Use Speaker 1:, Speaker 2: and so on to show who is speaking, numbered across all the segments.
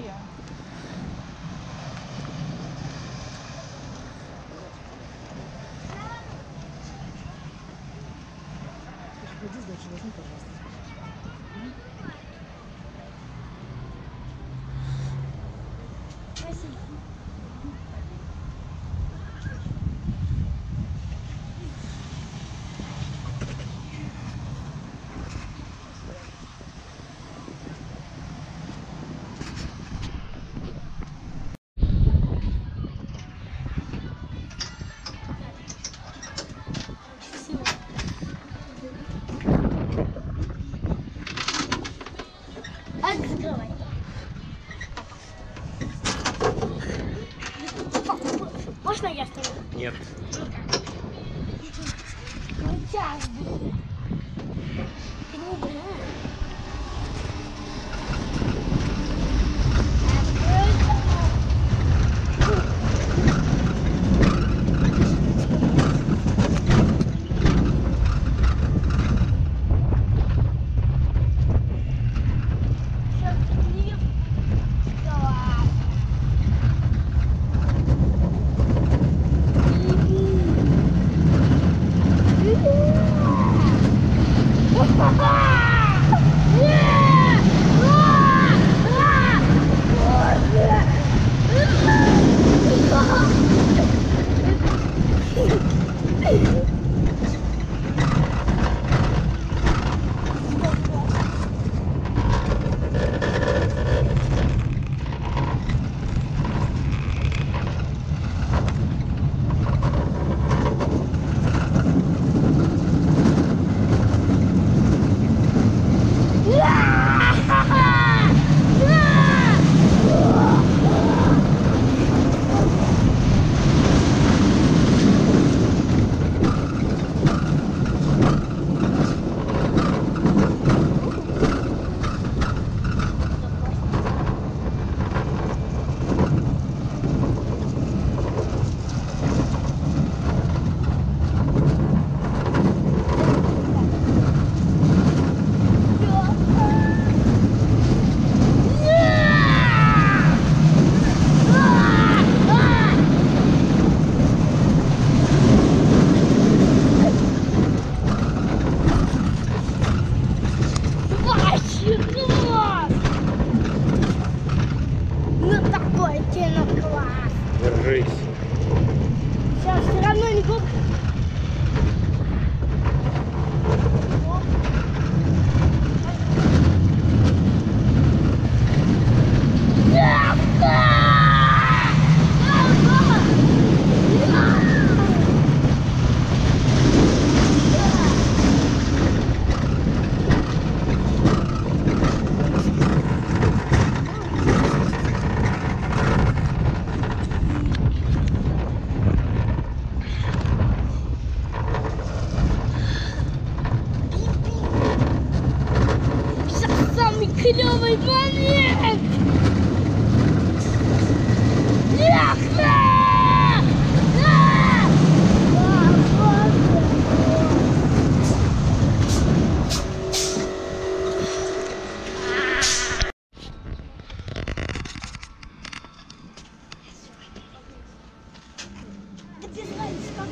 Speaker 1: я.
Speaker 2: Ходи, значит, возьми, пожалуйста.
Speaker 3: Спасибо. Открывай. Можно я что ли?
Speaker 4: Нет.
Speaker 3: Сейчас будет. Ну такой оттенок класс.
Speaker 4: Держись.
Speaker 3: Сейчас все равно не буду. Клевый момент! Где знаете, как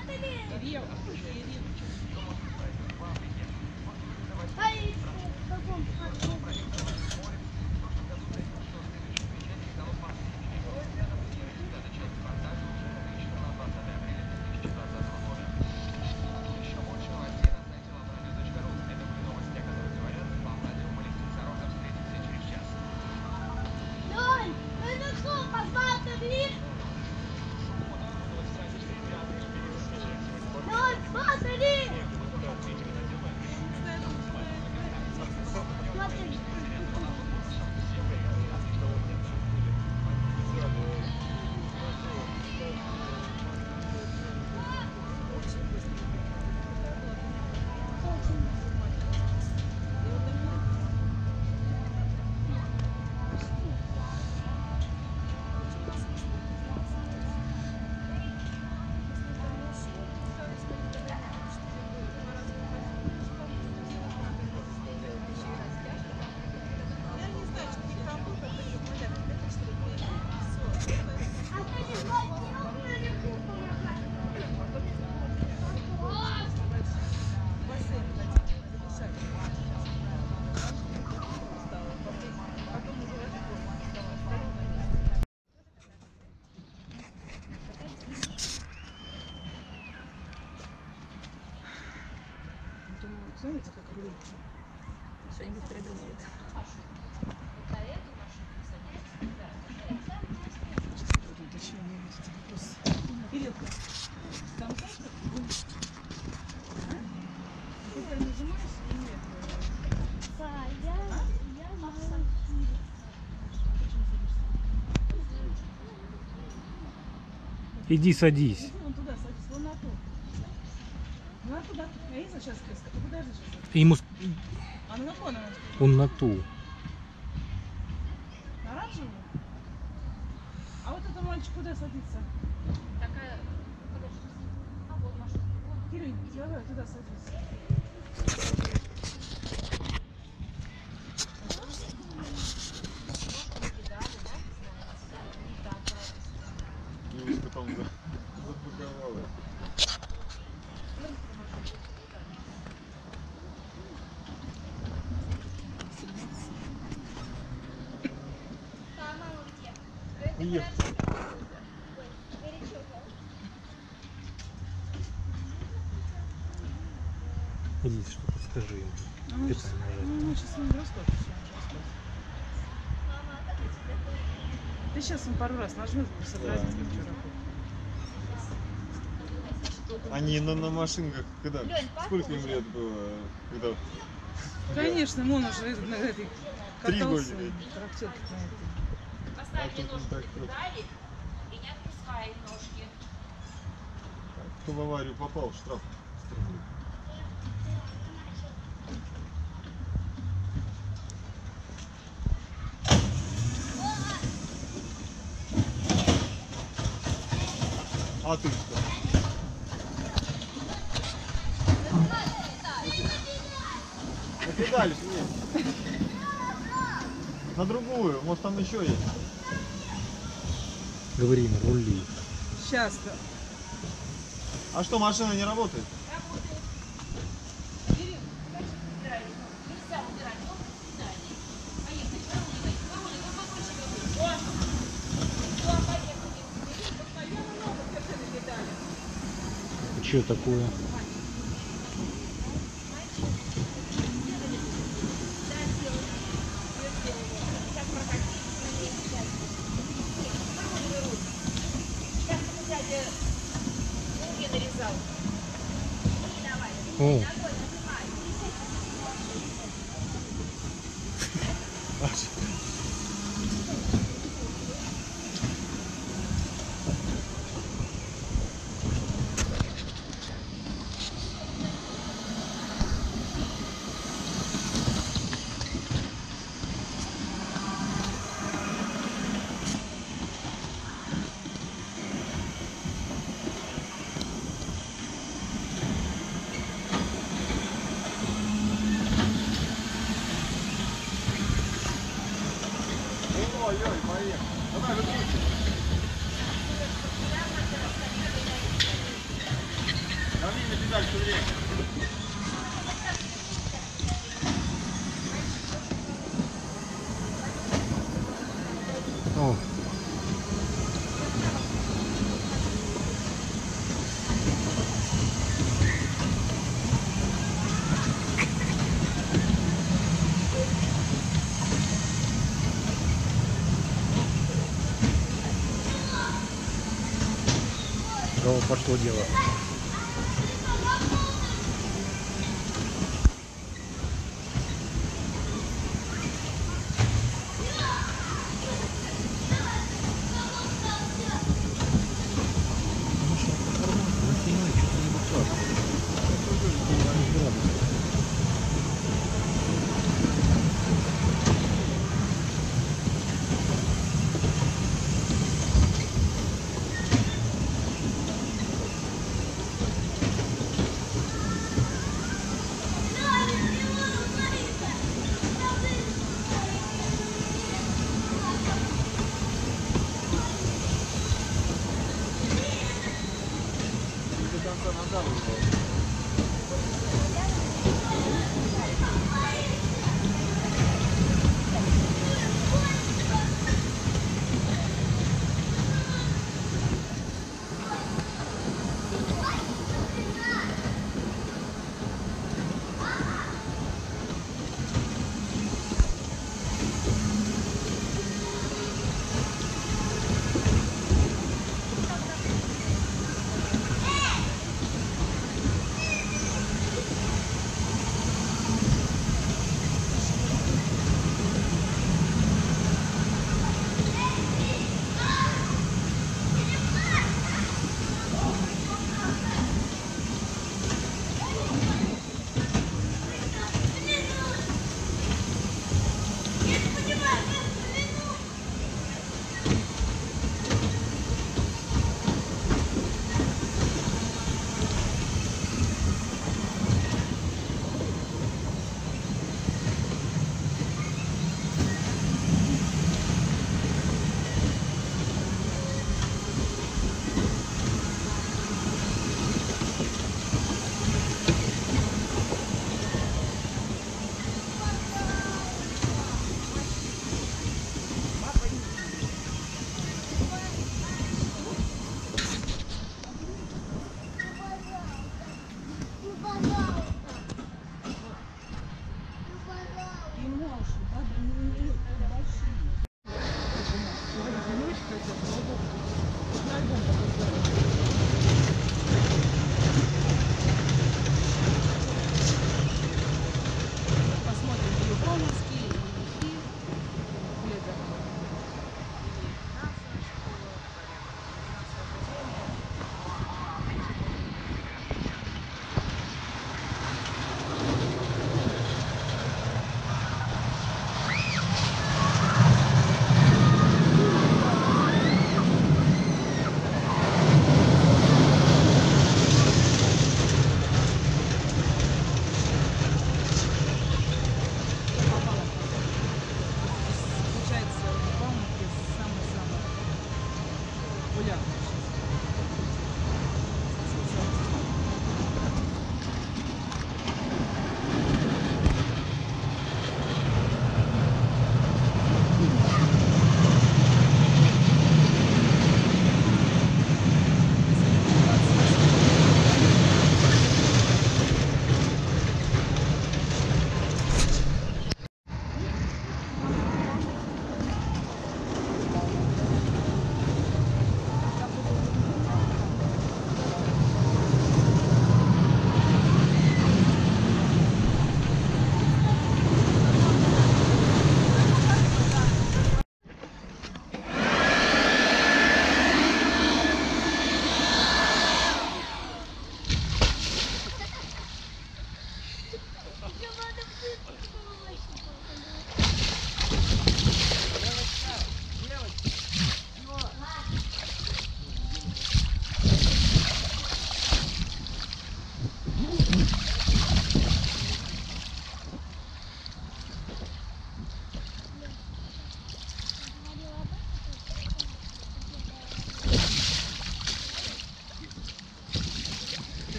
Speaker 1: Кирилл.
Speaker 3: Ай, в каком парке? Лёнь, ну что, посмотри! Лёнь, смотри! Смотри.
Speaker 1: Знаете, как рулить?
Speaker 4: Что-нибудь придумают.
Speaker 1: Точнее, не есть вопрос. Кирилл, там знаешь, как? Ты прям нажимаешь или нет?
Speaker 3: Да, я знаю.
Speaker 5: Иди садись.
Speaker 1: Иди вон туда, садись, вон на ту. Ну, а туда. Я не знаю, сейчас киска. Ты куда же сейчас?
Speaker 5: Ему
Speaker 1: А на какой она?
Speaker 5: он на ту.
Speaker 1: На оранжевую? А вот этот мальчик куда садится?
Speaker 4: Такая, подожди. А вот машина.
Speaker 1: Кирилл, давай туда садись.
Speaker 6: Ну, потом забаговала. Уехал.
Speaker 5: Иди, что-то скажи ему.
Speaker 1: Ну,
Speaker 5: Ты там нажать.
Speaker 1: ну, сейчас он расскажет. Ты сейчас он пару раз нажмешь, будет сообразить, как что работает.
Speaker 6: Они на машинках, когда? Сколько им лет было? Когда?
Speaker 1: Конечно, он уже на этой
Speaker 6: 3
Speaker 1: катался,
Speaker 6: года.
Speaker 1: трактирке на этой.
Speaker 4: Поставьте
Speaker 6: тут
Speaker 4: ножки
Speaker 6: не так
Speaker 4: на педали и не отпускай ножки.
Speaker 6: Кто в аварию попал, штраф. А ты что? На педали, нет. На другую, может там еще есть.
Speaker 5: Говори ему, рули.
Speaker 1: Сейчас.
Speaker 6: А что, машина не работает?
Speaker 4: Нельзя убирать ножки с педалей. Поехали, поехали.
Speaker 5: Что такое?
Speaker 4: Нарезал.
Speaker 5: О,
Speaker 6: Ой-ой, поехали. Давай, выключи. Дави на педаль все время.
Speaker 5: О. О, пошло дело.
Speaker 6: До конца нажал его.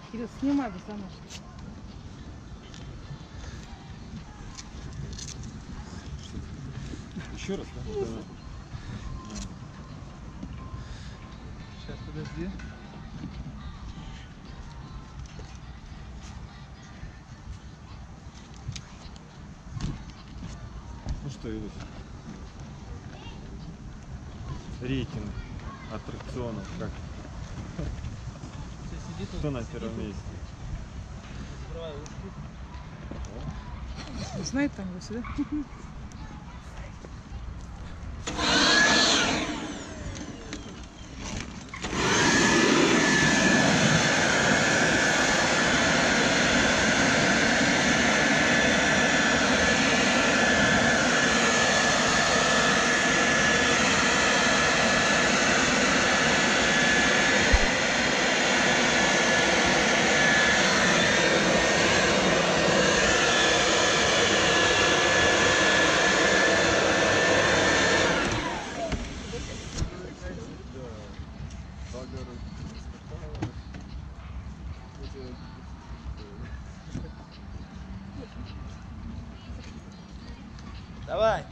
Speaker 1: Кирилл, снимай бы сама.
Speaker 6: Еще раз, да?
Speaker 2: Сейчас, подожди.
Speaker 6: Ну что, Илюш? Рейтинг аттракционов как?
Speaker 2: Сейчас сиди тут.
Speaker 6: Кто на первом месте?
Speaker 2: Открывай ушки.
Speaker 1: Знает там его сюда.
Speaker 2: Давай.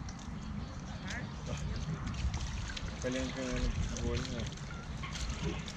Speaker 6: Коленка, наверное, больно.